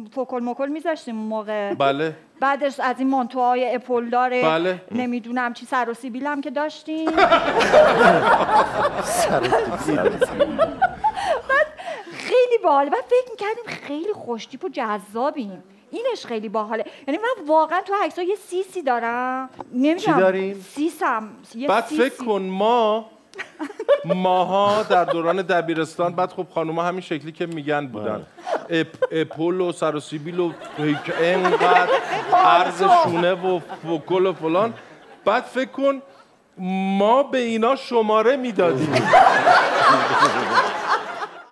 فوکل مکل میذاشتیم اون موقع. بله. بعدش از این مانتوهای اپل داره. بله. نمیدونم چی سر و سیبیل هم که داشتیم. بعد خیلی باحال. بعد فکر میکردیم خیلی خوشتیپ و جذابیم. اینش خیلی باحاله. یعنی من واقعا تو عکس‌ها یه سیسی دارم. نمیدونم. چی داریم؟ سیسم. بعد فکر کن ماها در دوران دبیرستان بعد خب خانوما همین شکلی که میگن بودن. اپل و سر و سیبیل و اینقدر عرض شونه و فوکل و فلان. بعد فکر کن ما به اینا شماره میدادیم.